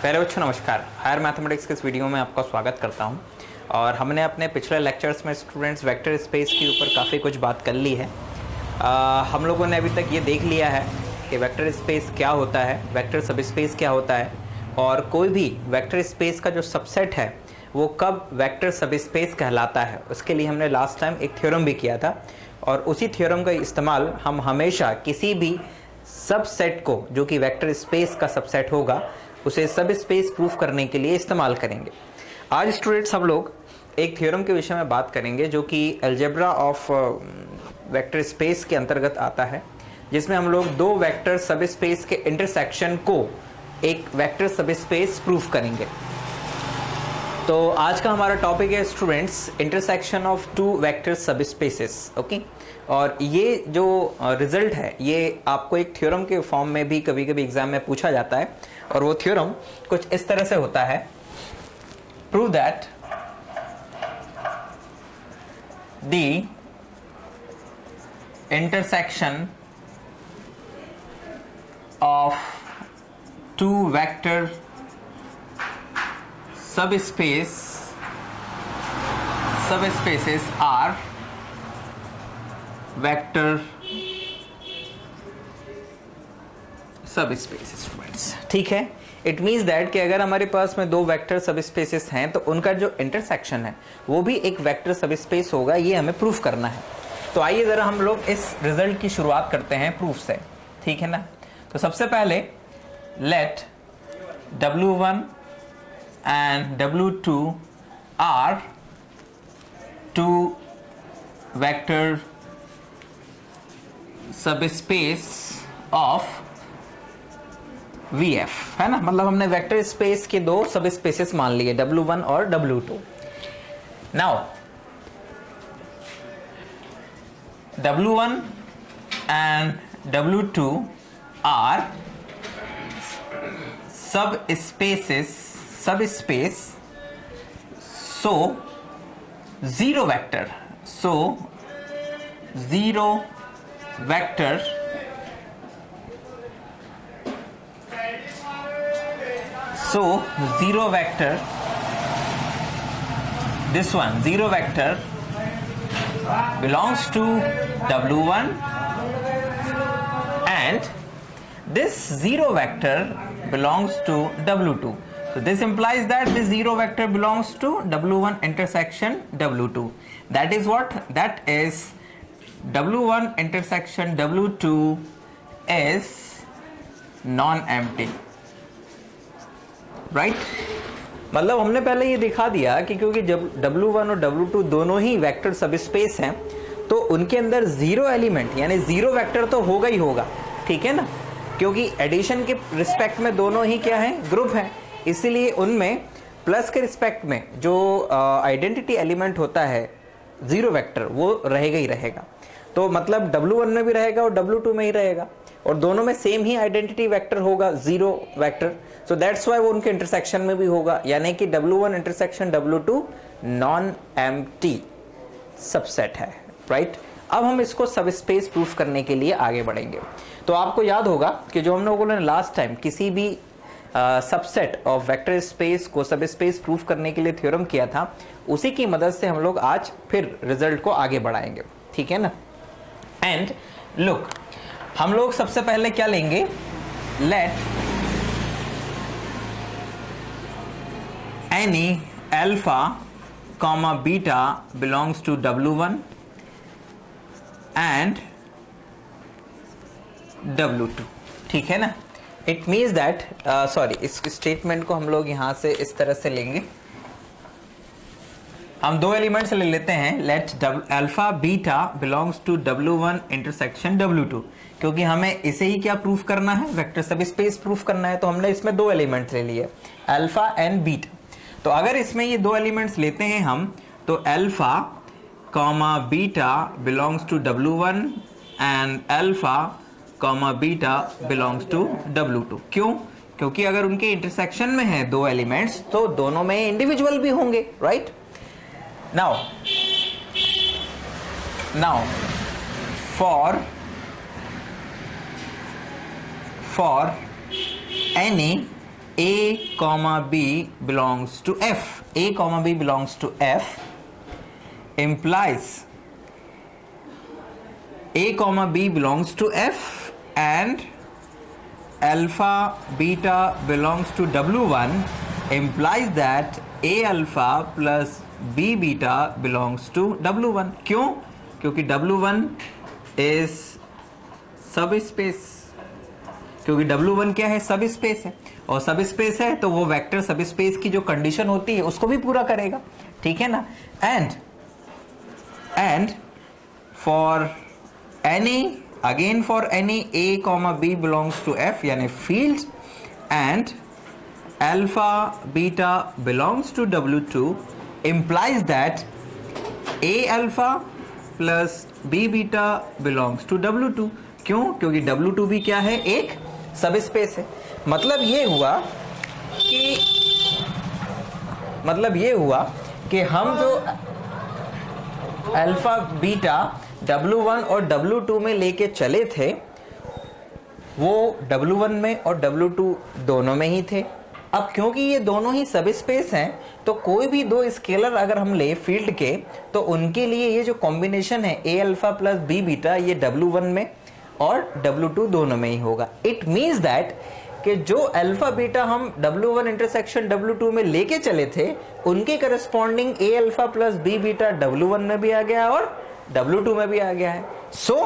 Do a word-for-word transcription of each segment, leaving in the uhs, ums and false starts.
पहले बच्चों नमस्कार। हायर मैथमेटिक्स के इस वीडियो में आपका स्वागत करता हूं। और हमने अपने पिछले लेक्चर्स में स्टूडेंट्स वेक्टर स्पेस के ऊपर काफ़ी कुछ बात कर ली है। आ, हम लोगों ने अभी तक ये देख लिया है कि वेक्टर स्पेस क्या होता है, वेक्टर सबस्पेस क्या होता है, और कोई भी वेक्टर स्पेस का जो सबसेट है वो कब वेक्टर सबस्पेस कहलाता है। उसके लिए हमने लास्ट टाइम एक थ्योरम भी किया था, और उसी थ्योरम का इस्तेमाल हम हमेशा किसी भी सबसेट को जो कि वेक्टर स्पेस का सबसेट होगा उसे सब स्पेस प्रूफ करने के लिए इस्तेमाल करेंगे। आज स्टूडेंट्स हम लोग एक थ्योरम के विषय में बात करेंगे जो कि अलजेब्रा ऑफ वेक्टर स्पेस के अंतर्गत आता है, जिसमें हम लोग दो वेक्टर सब स्पेस के इंटरसेक्शन को एक वेक्टर सब स्पेस प्रूफ करेंगे। तो आज का हमारा टॉपिक है students intersection of two vector subspaces. Okay, और ये जो रिजल्ट है ये आपको एक थ्योरम के फॉर्म में भी कभी कभी एग्जाम में पूछा जाता है, और वो थ्योरम कुछ इस तरह से होता है। Prove that the intersection of two vector subspace subspaces are vector subspaces students. ठीक है, इट मीन्स दैट कि अगर हमारे पास में दो वेक्टर सबस्पेसेस हैं तो उनका जो इंटरसेक्शन है वो भी एक वेक्टर सबस्पेस होगा, ये हमें प्रूफ करना है। तो आइए जरा हम लोग इस रिजल्ट की शुरुआत करते हैं प्रूफ से। ठीक है ना, तो सबसे पहले let W one and W two are two vector subspace of V F, है ना। मतलब हमने वेक्टर स्पेस के दो सब स्पेसेस मान लिए डब्ल्यू वन और W two. Now W one and W two are subspaces subspace so zero vector so zero vector so zero vector this one zero vector belongs to W one and this zero vector belongs to W two. So this implies that this zero vector belongs to W one intersection W two. That is what? That is W one intersection W two is non-empty. Right? मतलब हमने पहले ये दिखा दिया कि क्योंकि जब W one और डब्ल्यू टू दोनों ही वेक्टर सबस्पेस हैं तो उनके अंदर जीरो एलिमेंट यानी जीरो वेक्टर तो होगा ही होगा। ठीक है ना, क्योंकि एडिशन के रिस्पेक्ट में दोनों ही क्या है, ग्रुप है, इसीलिए उनमें प्लस के रिस्पेक्ट में जो आइडेंटिटी एलिमेंट होता है जीरो वेक्टर वो रहेगा ही रहेगा। तो मतलब डब्ल्यू वन में भी रहेगा और डब्ल्यू टू में ही रहेगा, और दोनों में सेम ही आइडेंटिटी वेक्टर होगा zero vector. So that's why वो उनके इंटरसेक्शन में भी होगा, यानी कि W one intersection W two non empty subset है। राइट, अब हम इसको सबस्पेस प्रूफ करने के लिए आगे बढ़ेंगे। तो आपको याद होगा कि जो हम लोगों ने लास्ट टाइम किसी भी सबसेट ऑफ वेक्टर स्पेस को सबस्पेस प्रूफ करने के लिए थ्योरम किया था, उसी की मदद से हम लोग आज फिर रिजल्ट को आगे बढ़ाएंगे। ठीक है ना। एंड लुक, हम लोग सबसे पहले क्या लेंगे, let any alpha comma beta belongs to W one and W two. ठीक है ना। इट मीन्स दैट सॉरी इस स्टेटमेंट को हम लोग यहां से इस तरह से लेंगे। हम दो एलिमेंट्स ले लेते हैं, let alpha beta belongs to W one intersection W two, क्योंकि हमें इसे ही क्या प्रूफ करना है, वेक्टर सबस्पेस प्रूफ करना है। तो हमने इसमें दो एलिमेंट्स ले लिए, अल्फा एंड बीटा। तो अगर इसमें ये दो एलिमेंट्स लेते हैं हम, तो alpha comma beta belongs to W one and alpha comma beta belongs to W two. क्यों? क्योंकि अगर उनके इंटरसेक्शन में है दो एलिमेंट्स तो दोनों में इंडिविजुअल भी होंगे। Right, now now for for any A comma B belongs to F, A comma B belongs to F implies A comma B belongs to F and alpha beta belongs to W one implies that A alpha plus B beta belongs to W one. क्यों? क्योंकि W one is subspace, क्योंकि W one क्या है? सब space है, और सब space है तो वो वेक्टर सब स्पेस की जो कंडीशन होती है उसको भी पूरा करेगा, ठीक है ना। And and for any again for any A comma B belongs to F यानी field and alpha beta belongs to W two implies that A alpha plus B beta belongs to W two. क्यों? क्योंकि W two भी क्या है? एक सब space है। मतलब ये हुआ कि मतलब ये हुआ कि हम जो अल्फा बीटा W वन और W टू में लेके चले थे वो W वन में और W टू दोनों में ही थे। अब क्योंकि ये दोनों ही सब स्पेस हैं तो कोई भी दो स्केलर अगर हम ले फील्ड के तो उनके लिए ये जो कॉम्बिनेशन है A alpha plus B beta ये W वन में और W टू दोनों में ही होगा। इट मींस दैट कि जो अल्फा बीटा हम W one intersection W two में लेके चले थे उनके corresponding A alpha plus B beta W one में भी आ गया है और W टू में भी आ गया है। So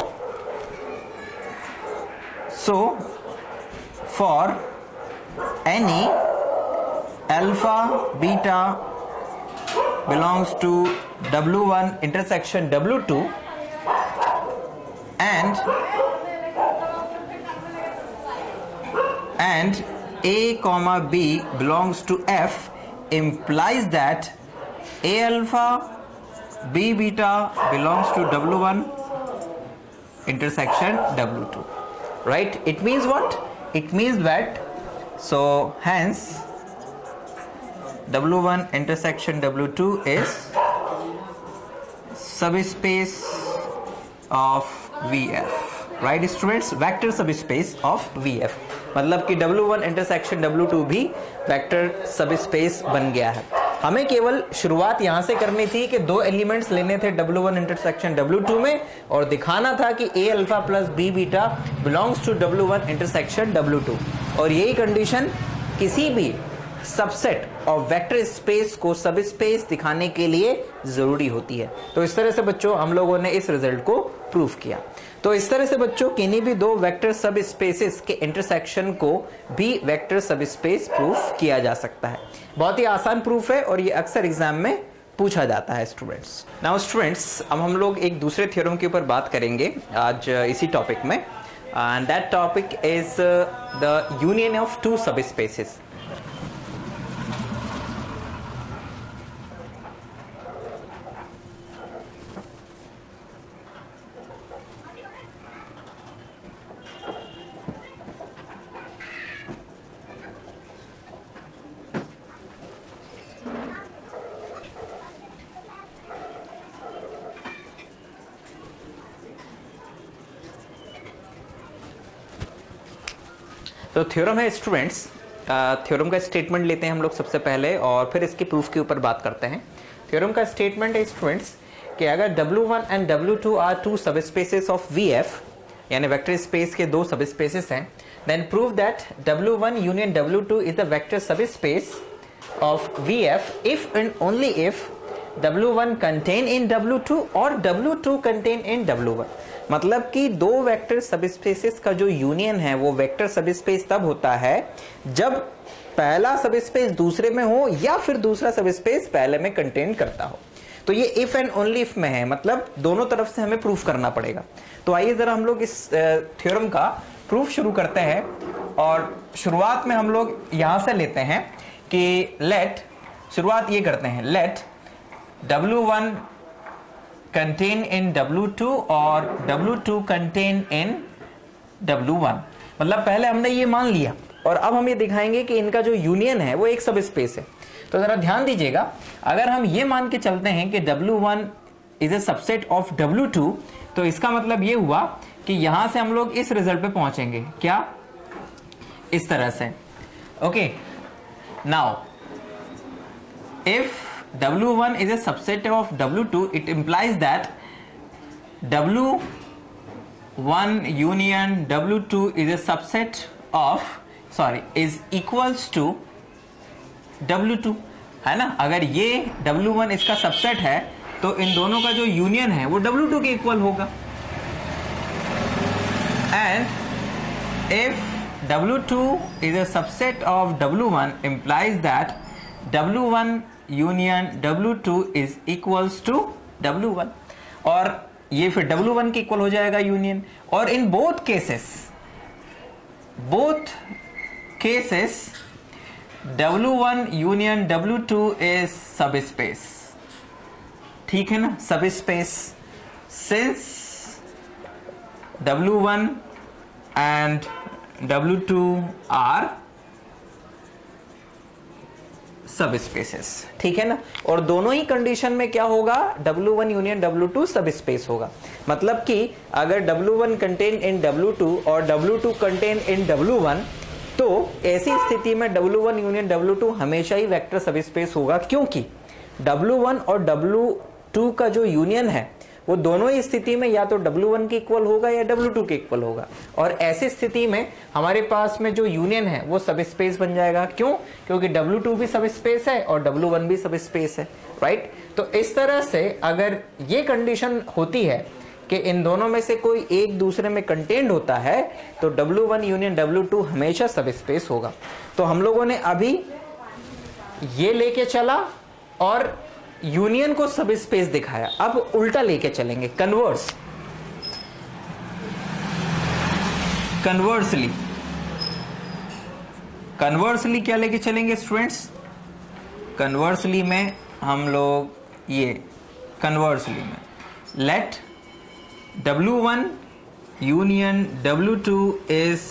so for any alpha beta belongs to W one intersection W two and and A comma B belongs to F implies that A alpha B beta belongs to W one intersection W two, right? It means what? It means that so hence W one intersection W two is subspace of V F, right students? Vector subspace of V F मतलब कि W one intersection W two भी vector subspace बन गया है। हमें केवल शुरुआत यहां से करनी थी कि दो एलिमेंट्स लेने थे W one intersection W two में और दिखाना था कि A alpha plus B beta belongs to W one intersection W two, और यही कंडीशन किसी भी सबसेट और वेक्टर स्पेस को सब स्पेस दिखाने के लिए जरूरी होती है। तो इस तरह से बच्चों हम लोगों ने इस रिजल्ट को प्रूफ किया। तो इस तरह से बच्चों किन्हीं भी दो वेक्टर सब स्पेसेस के इंटरसेक्शन को भी वेक्टर सब स्पेस प्रूफ किया जा सकता है। बहुत ही आसान प्रूफ है और ये अक्सर एग्जाम में पूछा जाता है स्टूडेंट्स। नाउ स्टूडेंट्स अब हम लोग एक दूसरे थ्योरम के ऊपर बात करेंगे आज इसी टॉपिक में, and that topic is the union of two subspaces. तो थ्योरम है स्टूडेंट्स, थ्योरम का स्टेटमेंट लेते हैं हम लोग सबसे पहले और फिर इसके प्रूफ के ऊपर बात करते हैं। थ्योरम का स्टेटमेंट है स्टूडेंट्स कि अगर W one and W two are two subspaces of V F यानी वेक्टर स्पेस के दो सब स्पेसेस हैं, then prove that W one union W two is the vector subspace of V F if and only if W one contain in W two और W two contain in W one. मतलब कि दो vector subspaces का जो union है वो vector subspace तब होता है जब पहला सबस्पेस दूसरे में हो या फिर दूसरा सबस्पेस पहले में कंटेन करता हो। तो ये इफ एंड ओनली इफ में है, मतलब दोनों तरफ से हमें प्रूफ करना पड़ेगा। तो आइए जरा हम लोग इस थ्योरम का प्रूफ शुरू करते हैं और शुरुआत में हम लोग यहां से लेते हैं कि लेट, शुरुआत ये करते हैं, let W one contain in W two और W two contain in W one. मतलब पहले हमने ये मान लिया और अब हम ये दिखाएंगे कि इनका जो यूनियन है वो एक सब स्पेस है। तो जरा ध्यान दीजिएगा, अगर हम ये मान के चलते हैं कि W one is a subset of W two तो इसका मतलब ये हुआ कि यहां से हम लोग इस रिजल्ट पे पहुंचेंगे, क्या? इस तरह से। Okay, now if W one is a subset of W two, it implies that W one union W two is a subset of sorry is equals to W two, है ना। अगर ये W one इसका subset है तो इन दोनों का जो यूनियन है वो W two के इक्वल होगा। And if W two is a subset of W one implies that W one union W two is equals to W one, और ये फिर W one के इक्वल हो जाएगा यूनियन। और in both cases both cases W one union W two is subspace, ठीक है ना, subspace, since W one and W two are subspaces, ठीक है ना। और दोनों ही कंडीशन में क्या होगा, W one union W two subspace होगा। मतलब कि अगर W one contain in W two और W two contain in W one, तो ऐसी स्थिति में W one union W two हमेशा ही वेक्टर सब स्पेस होगा, क्योंकि W one और W two का जो यूनियन है वो दोनों ही स्थिति में या तो W one के इक्वल होगा या W two के इक्वल होगा। और ऐसी स्थिति में हमारे पास में जो यूनियन है वो सब स्पेस बन जाएगा। क्यों? क्योंकि W two भी सब स्पेस है और W one भी सब स्पेस है, राइट। तो इस तरह से अगर ये कंडीशन होती है कि इन दोनों में से कोई एक दूसरे में कंटेंट होता है तो W one union W two हमेशा सब स्पेस होगा। तो हम लोगों ने अभी ये लेके चला और यूनियन को सब स्पेस दिखाया। अब उल्टा लेके चलेंगे, कन्वर्स कन्वर्सली कन्वर्सली क्या लेके चलेंगे स्टूडेंट्स? कन्वर्सली में हम लोग ये कन्वर्सली में let W one union W two is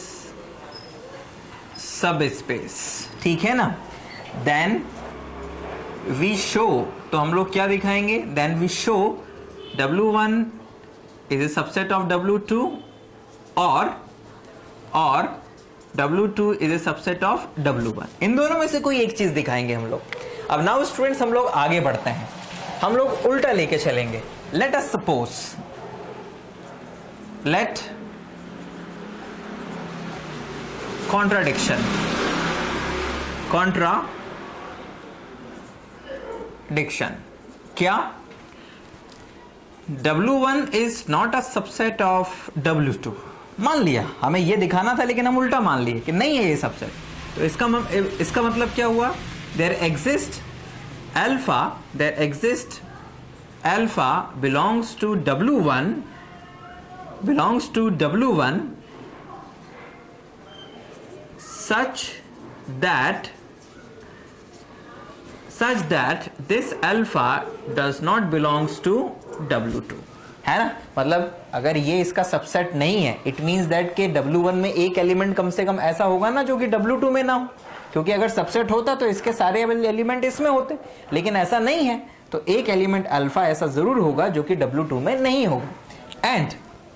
subspace, ठीक है ना। देन वी शो, तो हम लोग क्या दिखाएंगे, then we show W one is a subset of W two और और W two is a subset of W one। इन दोनों में से कोई एक चीज दिखाएंगे हम लोग। अब नाउ स्टूडेंट्स हम लोग आगे बढ़ते हैं, हम लोग उल्टा लेके चलेंगे। Let us suppose let contradiction contradiction क्या, W one is not a subset of W two। मान लिया, हमें ये दिखाना था लेकिन हम उल्टा मान लिए कि नहीं है ये सबसेट। तो इसका इसका मतलब क्या हुआ, there exist alpha there exist alpha belongs to W one belongs to W one such that such that this alpha does not belongs to W two, है ना। मतलब अगर ये इसका सबसेट नहीं है, इट मींस दैट के W one में एक एलिमेंट कम से कम ऐसा होगा ना जो कि W two में ना हो, क्योंकि अगर सबसेट होता तो इसके सारे एलिमेंट इसमें होते, लेकिन ऐसा नहीं है। तो एक एलिमेंट अल्फा ऐसा जरूर होगा जो कि W two में नहीं होगा। And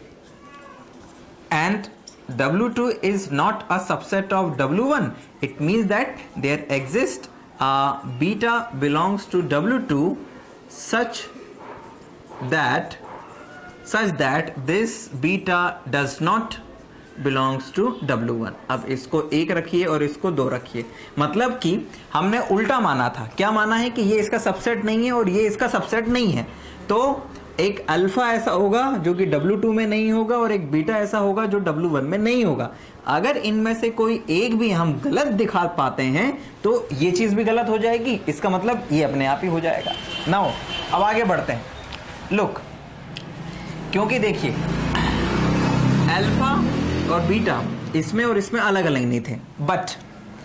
and W two is not a subset of W one. It means that there exists a beta belongs to W two such that such that this beta does not belongs to W one। अब इसको एक रखिए और इसको दो रखिए, मतलब कि हमने उल्टा माना था। क्या माना है कि ये इसका सबसेट नहीं है और ये इसका सबसेट नहीं है। तो एक अल्फा ऐसा होगा जो कि W two में नहीं होगा और एक बीटा ऐसा होगा जो W one में नहीं होगा। अगर इनमें से कोई एक भी हम गलत दिखा पाते हैं तो ये चीज भी गलत हो जाएगी, इसका मतलब ये अपने आप ही हो जाएगा। नाउ अब आगे बढ़ते हैं। लुक, क्योंकि देखिए अल्फा और बीटा इसमें और इसमें अलग अलग नहीं थे, but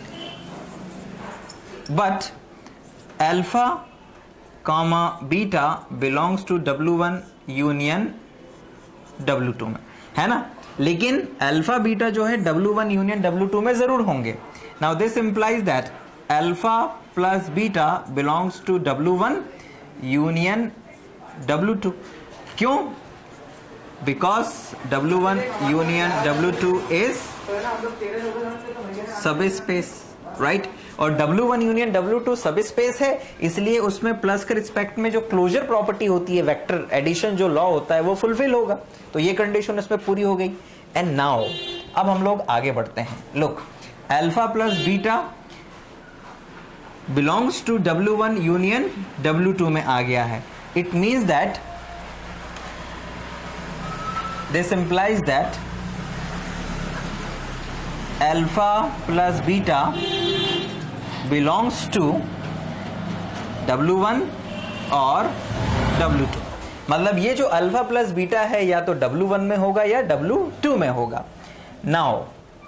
but alpha comma beta belongs to W one union W two में, है ना। लेकिन अल्फा बीटा जो है W one union W two में जरूर होंगे। Now this implies that alpha plus beta belongs to W one union W two। क्यों? Because W one union W two is subspace, right right? और W one union W two subspace है, इसलिए उसमें plus के respect में जो closure property होती है, वेक्टर एडिशन जो लॉ होता है वो फुलफिल होगा। तो ये कंडीशन इसमें पूरी हो गई। एंड नाउ अब हम लोग आगे बढ़ते हैं। Look, alpha plus beta belongs to W one union W two में आ गया है। It means that this implies that alpha plus beta belongs to W one और डब्ल्यू टू। मतलब ये जो अल्फा प्लस बीटा है या तो डब्ल्यू वन में होगा या डब्ल्यू टू में होगा। Now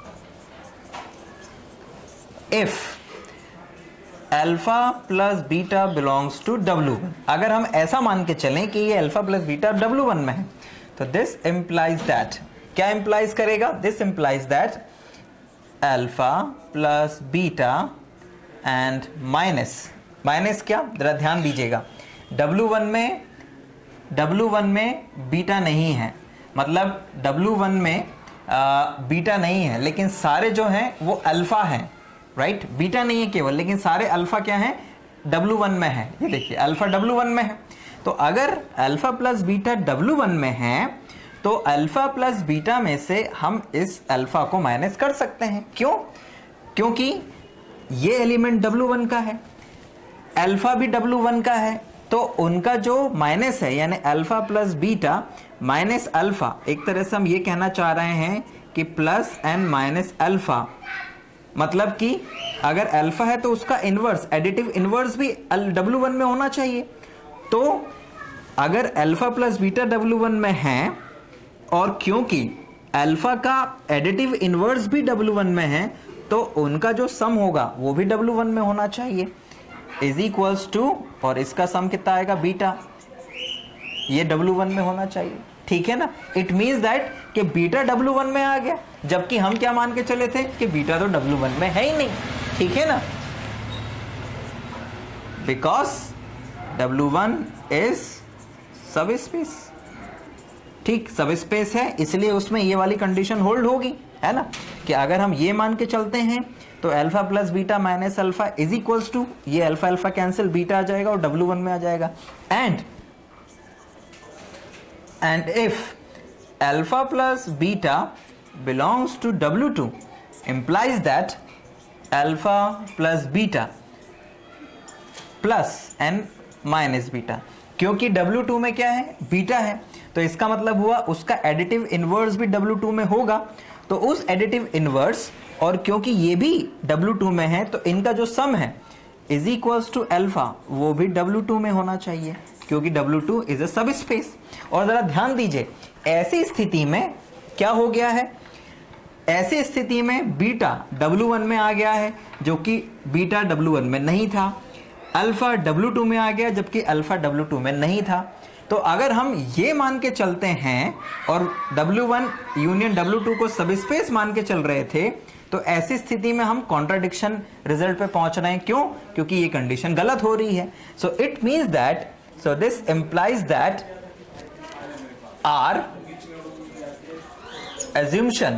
if alpha plus beta belongs to W one, अगर हम ऐसा मान के चलें कि ये alpha plus beta W one में है, तो दिस इंप्लाइज दैट, क्या इंप्लाइज करेगा? This implies that alpha plus beta and minus, minus क्या, जरा ध्यान दीजिएगा, डब्ल्यू वन में डब्ल्यू वन में बीटा नहीं है, मतलब डब्ल्यू वन में आ, बीटा नहीं है, लेकिन सारे जो हैं वो अल्फा हैं, राइट right? बीटा नहीं है केवल, लेकिन सारे अल्फा क्या हैं? डब्ल्यू वन में है। ये देखिए अल्फा डब्ल्यू वन में है। तो अगर alpha plus beta W one में है तो अल्फा प्लस बीटा में से हम इस अल्फा को माइनस कर सकते हैं। क्यों? क्योंकि ये एलिमेंट डब्ल्यू वन का है, अल्फा भी डब्ल्यू वन का है, तो उनका जो माइनस है यानी alpha plus beta minus alpha, एक तरह से हम ये कहना चाह रहे हैं कि प्लस एंड माइनस अल्फा, मतलब कि अगर अल्फा है तो उसका इनवर्स, एडिटिव इनवर्स भी डब्ल्यू वन में होना चाहिए। तो अगर alpha plus beta W one में है और क्योंकि अल्फा का एडिटिव इनवर्स भी डब्ल्यू वन में है, तो उनका जो सम होगा वो भी डब्ल्यू वन में होना चाहिए, इज इक्वल्स टू, और इसका सम कितना आएगा? बीटा, ये डब्ल्यू वन में होना चाहिए। ठीक है ना? इट मीन्स दैट कि बीटा डब्ल्यू वन में आ गया, जबकि हम क्या मान के चले थे कि बीटा तो डब्ल्यू वन में है ही नहीं। ठीक है ना? Because W one is subspace. ठीक, सब स्पेस है, इसलिए उसमें ये वाली कंडीशन होल्ड होगी, है ना, कि अगर हम ये मान के चलते हैं तो alpha plus beta minus alpha is equals to, ये अल्फा अल्फा कैंसिल, बीटा आ जाएगा और डब्ल्यू वन में आ जाएगा। And and if alpha plus beta belongs to W two implies that alpha plus beta plus n minus beta, क्योंकि W two में क्या है? बीटा है, तो इसका मतलब हुआ उसका एडिटिव इनवर्स भी डब्ल्यू टू में होगा। तो उस एडिटिव इनवर्स और क्योंकि ये भी डब्ल्यू टू में है, तो इनका जो सम है इज इक्वल्स टू अल्फा, वो भी डब्ल्यू टू में होना चाहिए, क्योंकि डब्ल्यू टू इज अ सब स्पेस। और जरा ध्यान दीजिए, ऐसी स्थिति में क्या हो गया है? ऐसी स्थिति में बीटा डब्ल्यू वन में आ गया है, जो कि बीटा डब्ल्यू वन में नहीं था। अल्फा डब्ल्यू टू में आ गया, जबकि अल्फा डब्ल्यू टू में नहीं था। तो अगर हम ये मान के चलते हैं और W one union W two को सब स्पेस मान के चल रहे थे, तो ऐसी स्थिति में हम कॉन्ट्राडिक्शन रिजल्ट पे पहुंच रहे हैं। क्यों? क्योंकि ये कंडीशन गलत हो रही है। So it means that, so this implies that our assumption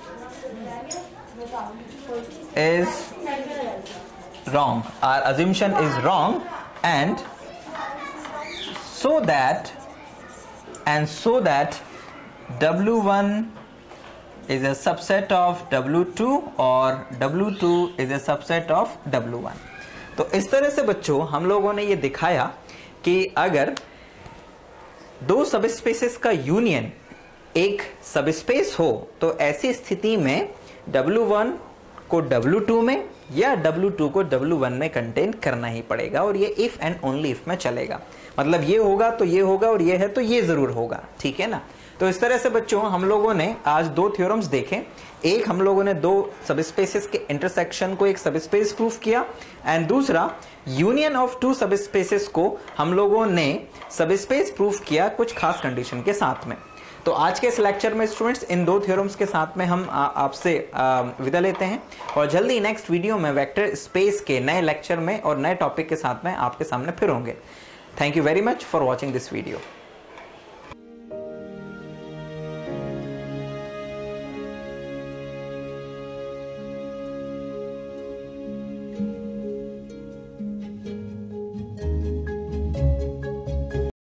is wrong, our assumption is wrong, and so that and so that W one is a subset of W two और W two is a subset of W one. तो इस तरह से बच्चों हम लोगों ने ये दिखाया कि अगर दो सबस्पेसेस का यूनियन एक सबस्पेस हो, तो ऐसी स्थिति में डब्ल्यू वन को डब्ल्यू टू में या डब्ल्यू टू को डब्ल्यू वन में कंटेन करना ही पड़ेगा, और ये इफ एंड ओनली इफ में चलेगा। मतलब ये होगा तो ये होगा और ये है तो ये जरूर होगा। ठीक है ना? तो इस तरह से बच्चों हम लोगों ने आज दो थ्योरम्स देखे। एक, हम लोगों ने दो सबस्पेसेस के इंटरसेक्शन को एक सबस्पेस प्रूफ किया, एंड दूसरा यूनियन ऑफ टू सबस्पेसेस को हम लोगों ने सबस्पेस प्रूफ किया कुछ खास कंडीशन के साथ में। तो आज के इस लेक्चर में स्टूडेंट्स इन दो थ्योरम्स के साथ में हम आपसे विदा लेते हैं, और जल्दी नेक्स्ट वीडियो में वेक्टर स्पेस के नए लेक्चर में और नए टॉपिक के साथ में आपके सामने फिर होंगे। Thank you very much for watching this video.